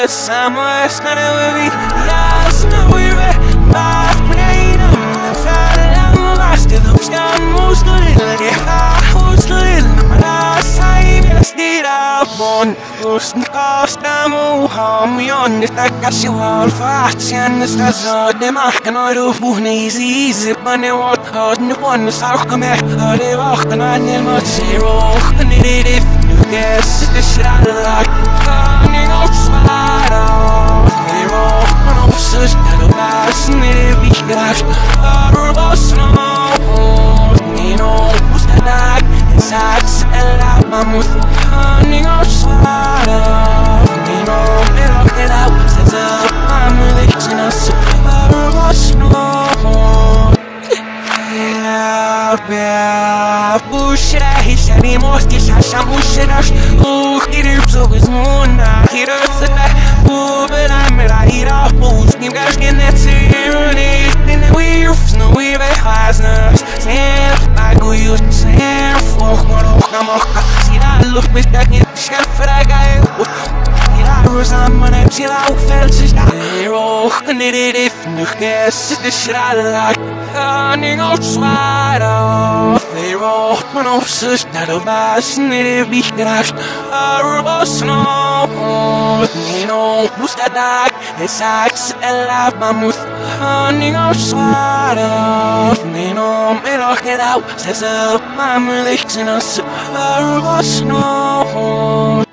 summer is gonna be yes, no we're back when I'm fat and I'm still up most little who's little my last time I stayed up on who's cost I'm home on the stack I show all fast and the stars are the mark and I do born easy but they want hard and the one is how come here they walk and I never zero and it if you guess the shit out of like running outside of the road and I'm such a last and it be gosh or boss no you know who's the night inside and out my mouth running outside of you know it out says up I'm religion us or boss no bullshit, I said he must get shot, bullshit, so it's moon, I hear the but I'm at eat off boots, you guys get that tyranny, then the wheels, no way back, Hasness, I go use the same for what see that look, but that get shot for that guy. I'm an empty out felt zero and it if you guess the shit I like running outside of the road when I'm such that a bass and it be crashed a boss no you know who's that dark it's acts and laugh my mouth running outside of you know me lock it out says up I'm religion us a boss no